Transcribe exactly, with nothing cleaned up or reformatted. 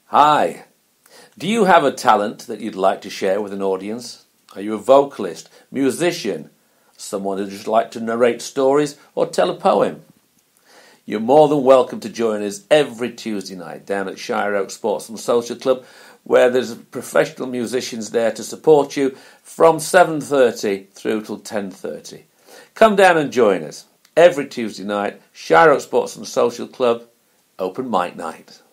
Hi. Do you have a talent that you'd like to share with an audience? Are you a vocalist, musician, someone who'd just like to narrate stories or tell a poem? You're more than welcome to join us every Tuesday night down at Shireoaks Sports Social Club, where there's professional musicians there to support you from seven thirty through till ten thirty. Come down and join us every Tuesday night, Shireoaks Sports Social Club, open mic night.